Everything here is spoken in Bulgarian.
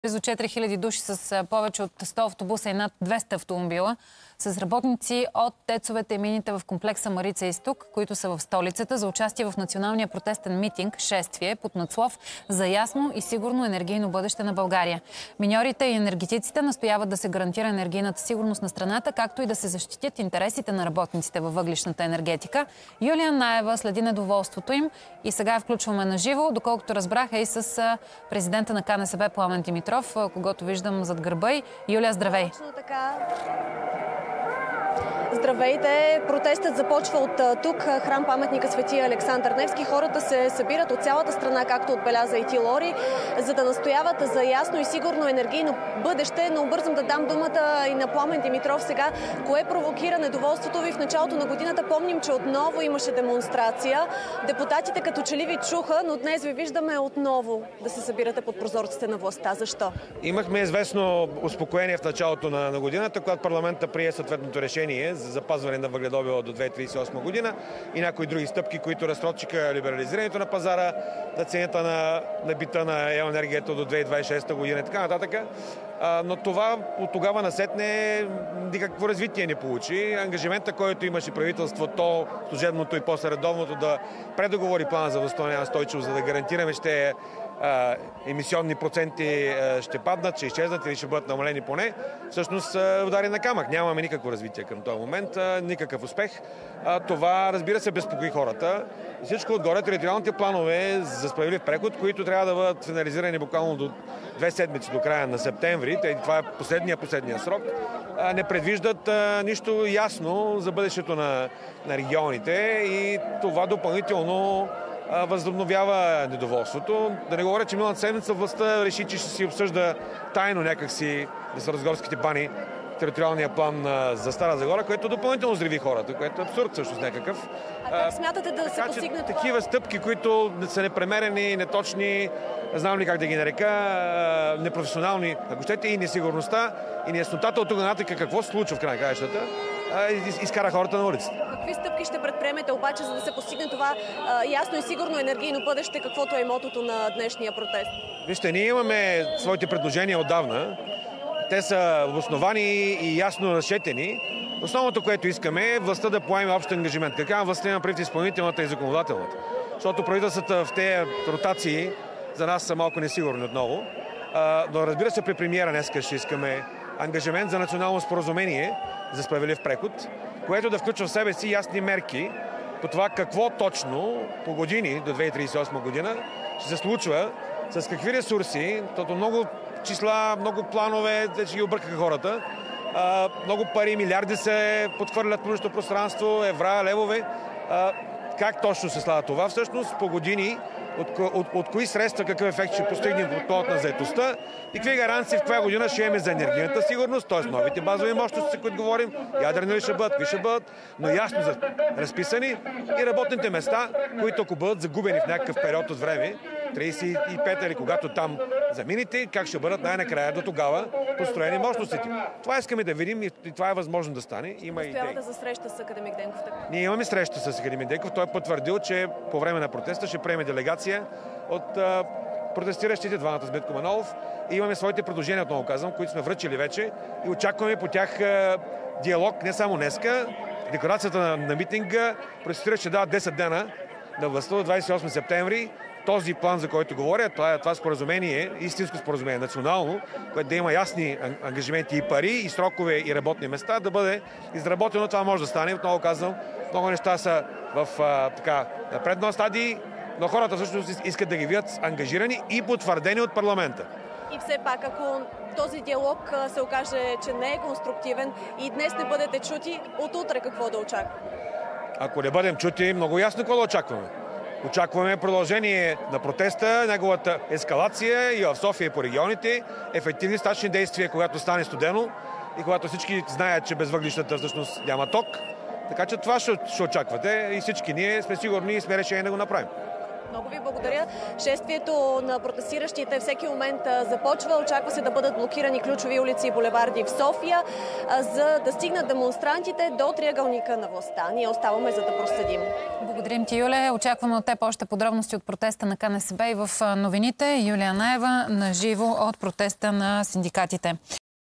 Близо 4000 души с повече от 100 автобуса и над 200 автомобила с работници от ТЕЦ-овете и мините в комплекса Марица изток, които са в столицата, за участие в националния протестен митинг «Шествие» под надслов «За ясно и сигурно енергийно бъдеще на България». Миньорите и енергетиците настояват да се гарантира енергийната сигурност на страната, както и да се защитят интересите на работниците във въглищната енергетика. Юлия Наева следи недоволството им и сега включваме на живо. Доколкото разбрах, и с президента на КНСБ Пламен Димитров, когото виждам зад гърба й. Юлия, здравей! Точно така. Здравейте! Протестът започва от тук, храм паметника Свети Александър Невски. Хората се събират от цялата страна, както отбеляза и ти, Лори, за да настояват за ясно и сигурно енергийно бъдеще. Но бързам да дам думата и на Пламен Димитров сега. Кое провокира недоволството ви в началото на годината? Помним, че отново имаше демонстрация. Депутатите като че ли ви чуха, но днес ви виждаме отново да се събирате под прозорците на властта. Защо? Имахме известно успокоение в началото на годината, когато парламента прие съответното решение за запазване на въгледобива до 2038 година и някои други стъпки, които разсрочиха либерализирането на пазара, на цената на бита на енергията до 2026 година и така нататък. Но това от тогава насетне никакво развитие не получи. Ангажимента, който имаше правителството, служебното и после редовното, да предоговори плана за възстановяване устойчивост, за да гарантираме, че емисионни проценти ще паднат, ще изчезнат или ще бъдат намалени поне, всъщност удари на камък. Нямаме никакво развитие към този момент, никакъв успех. Това, разбира се, безпокои хората. И всичко отгоре, териториалните планове за справедлив преход, които трябва да бъдат финализирани буквално до 2 седмици до края на септември, това е последния срок, не предвиждат нищо ясно за бъдещето на регионите и това допълнително възобновява недоволството. Да не говоря, че миналата седмица властта реши, че ще си обсъжда тайно някакси за Старозагорските бани териториалния план за Стара Загора, което допълнително взриви хората, което е абсурд всъщност някакъв. А как смятате да се постигне това? Такива стъпки, които са непремерени, неточни, знам ли как да ги нарека, непрофесионални, ако щете, и несигурността, и неяснотата от тук нататък какво се случва в край на краищата, изкара хората на улицата. Какви стъпки ще предприемете обаче, за да се постигне това ясно и сигурно енергийно бъдеще, каквото е мотото на днешния протест? Вижте, ние имаме своите предложения отдавна. Те са обосновани и ясно разчетени. Основното, което искаме, е властта да поеме общ ангажимент. Каква властта има предвид изпълнителната и законодателната? Защото правителствата в тези ротации за нас са малко несигурни отново. Но разбира се, при премиера днеска ще искаме ангажимент за национално споразумение за справедлив преход, което да включва в себе си ясни мерки по това какво точно по години до 2038 година ще се случва, с какви ресурси, защото много числа, много планове, вече ги объркаха хората, много пари, милиарди се подхвърлят в публичното пространство, евра, левове. Как точно се слага това? Всъщност по години, от кои средства, какъв ефект ще постигнем в плод на заетостта и какви гаранции в коя година ще имаме за енергийната сигурност, т.е. новите базови мощности, за които говорим, ядрени ли ще бъдат, какви ще бъдат, но ясно разписани и работните места, които ако бъдат загубени в някакъв период от време, 35 или когато там замините, как ще бъдат най-накрая до тогава построени мощностите. Това искаме да видим и това е възможно да стане. Има идеи. Настоявате за среща с академик Денков? Така? Ние имаме среща с академик Денков. Той е потвърдил, че по време на протеста ще приеме делегация от протестиращите, двамата с Бетко Манолов. И имаме своите предложения, отново казвам, които сме връчили вече и очакваме по тях диалог не само днеска. Декларацията на митинга протестиращите дават 10 дена на властта до 28 септември. Този план, за който говоря, това споразумение, истинско споразумение, национално, което да има ясни ангажименти и пари, и срокове, и работни места, да бъде изработено. Това може да стане. Отново казвам, много неща са в напреднал стадии, но хората всъщност искат да ги видят ангажирани и потвърдени от парламента. И все пак, ако този диалог се окаже, че не е конструктивен и днес не бъдете чути, от утре какво да очакваме? Ако не бъдем чути, много ясно какво да очакваме. Очакваме продължение на протеста, неговата ескалация и в София и по регионите, ефективни стачни действия, когато стане студено и когато всички знаят, че без въглищата всъщност няма ток. Така че това ще очаквате и всички ние сме сигурни и сме решени да го направим. Много ви благодаря. Шествието на протестиращите всеки момент започва. Очаква се да бъдат блокирани ключови улици и булеварди в София, за да стигнат демонстрантите до триъгълника на властта. Ние оставаме за да проследим. Благодарим ти, Юлия. Очакваме от теб още подробности от протеста на КНСБ и в новините. Юлия Анаева наживо от протеста на синдикатите.